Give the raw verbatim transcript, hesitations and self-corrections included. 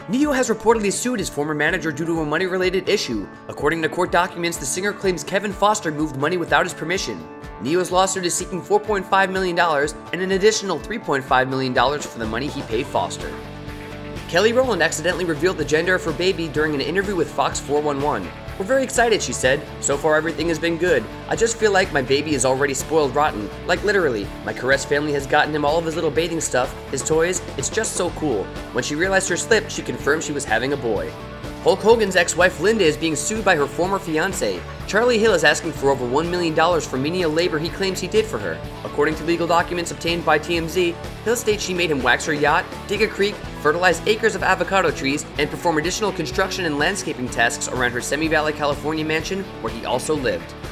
Ne-Yo has reportedly sued his former manager due to a money-related issue. According to court documents, the singer claims Kevin Foster moved money without his permission. Ne-Yo's lawsuit is seeking four point five million dollars and an additional three point five million dollars for the money he paid Foster. Kelly Rowland accidentally revealed the gender of her baby during an interview with Fox four one one. "We're very excited," she said. "So far everything has been good. I just feel like my baby is already spoiled rotten. Like literally. My Caress family has gotten him all of his little bathing stuff, his toys. It's just so cool." When she realized her slip, she confirmed she was having a boy. Hulk Hogan's ex-wife Linda is being sued by her former fiancé. Charlie Hill is asking for over one million dollars for menial labor he claims he did for her. According to legal documents obtained by T M Z, Hill states she made him wax her yacht, dig a creek, fertilize acres of avocado trees, and perform additional construction and landscaping tasks around her Semi Valley, California mansion where he also lived.